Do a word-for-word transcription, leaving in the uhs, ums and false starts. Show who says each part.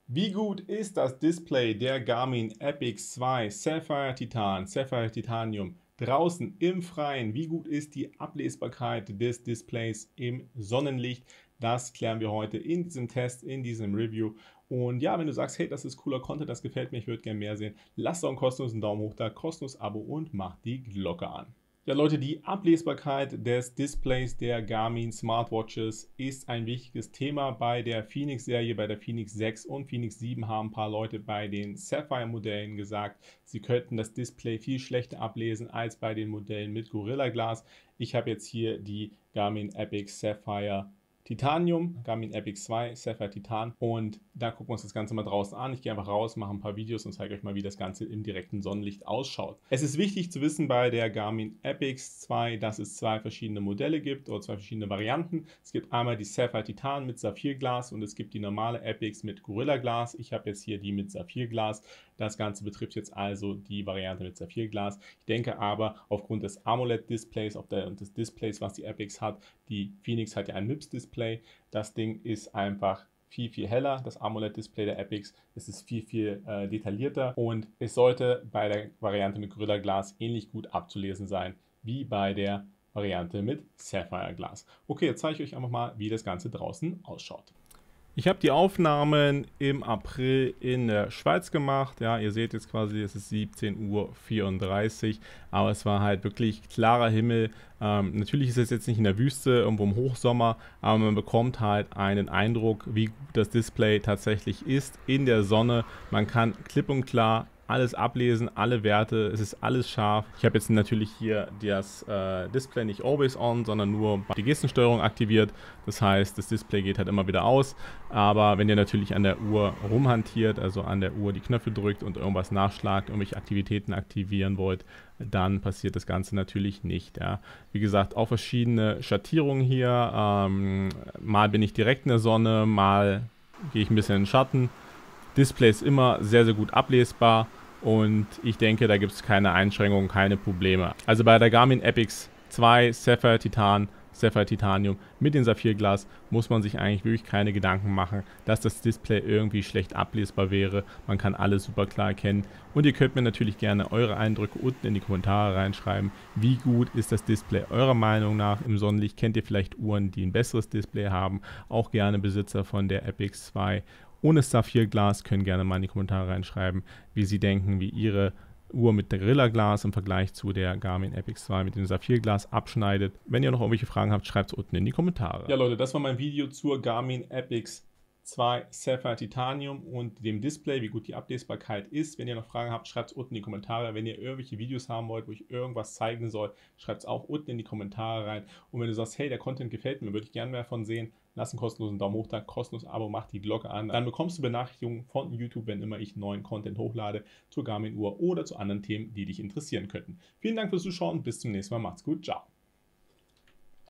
Speaker 1: Wie gut ist das Display der Garmin Epix zwei Sapphire Titan, Sapphire Titanium draußen im Freien? Wie gut ist die Ablesbarkeit des Displays im Sonnenlicht? Das klären wir heute in diesem Test, in diesem Review. Und ja, wenn du sagst, hey, das ist cooler Content, das gefällt mir, ich würde gerne mehr sehen, lass doch einen kostenlosen Daumen hoch da, kostenloses Abo und mach die Glocke an. Ja Leute, die Ablesbarkeit des Displays der Garmin Smartwatches ist ein wichtiges Thema bei der Fenix-Serie. Bei der Fenix sechs und Fenix sieben haben ein paar Leute bei den Sapphire-Modellen gesagt, sie könnten das Display viel schlechter ablesen als bei den Modellen mit Gorilla Glass. Ich habe jetzt hier die Garmin Epix Sapphire Titanium, Garmin Epix zwei, Sapphire Titan, und da gucken wir uns das Ganze mal draußen an. Ich gehe einfach raus, mache ein paar Videos und zeige euch mal, wie das Ganze im direkten Sonnenlicht ausschaut. Es ist wichtig zu wissen bei der Garmin Epix zwei, dass es zwei verschiedene Modelle gibt oder zwei verschiedene Varianten. Es gibt einmal die Sapphire Titan mit Saphirglas und es gibt die normale Epix mit Gorilla Glas. Ich habe jetzt hier die mit Saphirglas. Das Ganze betrifft jetzt also die Variante mit Saphirglas. Ich denke aber aufgrund des AMOLED-Displays und des Displays, was die Epix hat, die Fenix hat ja ein M I P S-Display. Das Ding ist einfach viel, viel heller. Das AMOLED-Display der Epix, es ist viel, viel äh, detaillierter und es sollte bei der Variante mit Gorilla Glas ähnlich gut abzulesen sein wie bei der Variante mit Sapphire Glas. Okay, jetzt zeige ich euch einfach mal, wie das Ganze draußen ausschaut. Ich habe die Aufnahmen im April in der Schweiz gemacht. Ja, ihr seht jetzt quasi, es ist siebzehn Uhr vierunddreißig, aber es war halt wirklich klarer Himmel. Ähm, natürlich ist es jetzt nicht in der Wüste, irgendwo im Hochsommer, aber man bekommt halt einen Eindruck, wie gut das Display tatsächlich ist in der Sonne. Man kann klipp und klar alles ablesen, alle Werte, es ist alles scharf. Ich habe jetzt natürlich hier das äh, Display nicht always on, sondern nur die Gestensteuerung aktiviert. Das heißt, das Display geht halt immer wieder aus. Aber wenn ihr natürlich an der Uhr rumhantiert, also an der Uhr die Knöpfe drückt und irgendwas nachschlagt, irgendwelche Aktivitäten aktivieren wollt, dann passiert das Ganze natürlich nicht. Ja. Wie gesagt, auch verschiedene Schattierungen hier. Ähm, mal bin ich direkt in der Sonne, mal gehe ich ein bisschen in den Schatten. Display ist immer sehr, sehr gut ablesbar. Und ich denke, da gibt es keine Einschränkungen, keine Probleme. Also bei der Garmin Epix zwei Sapphire Titan, Sapphire Titanium mit dem Saphirglas muss man sich eigentlich wirklich keine Gedanken machen, dass das Display irgendwie schlecht ablesbar wäre. Man kann alles super klar erkennen. Und ihr könnt mir natürlich gerne eure Eindrücke unten in die Kommentare reinschreiben. Wie gut ist das Display eurer Meinung nach im Sonnenlicht? Kennt ihr vielleicht Uhren, die ein besseres Display haben? Auch gerne Besitzer von der Epix zwei. Ohne Saphirglas, können gerne mal in die Kommentare reinschreiben, wie sie denken, wie ihre Uhr mit der Gorilla Glas im Vergleich zu der Garmin Epix zwei mit dem Saphirglas abschneidet. Wenn ihr noch irgendwelche Fragen habt, schreibt es unten in die Kommentare. Ja Leute, das war mein Video zur Garmin Epix zwei Sapphire Titanium und dem Display, wie gut die Ablesbarkeit ist. Wenn ihr noch Fragen habt, schreibt es unten in die Kommentare. Wenn ihr irgendwelche Videos haben wollt, wo ich irgendwas zeigen soll, schreibt es auch unten in die Kommentare rein. Und wenn du sagst, hey, der Content gefällt mir, würde ich gerne mehr davon sehen, lass einen kostenlosen Daumen hoch da, kostenloses Abo, mach die Glocke an. Dann bekommst du Benachrichtigungen von YouTube, wenn immer ich neuen Content hochlade zur Garmin-Uhr oder zu anderen Themen, die dich interessieren könnten. Vielen Dank fürs Zuschauen, bis zum nächsten Mal, macht's gut, ciao.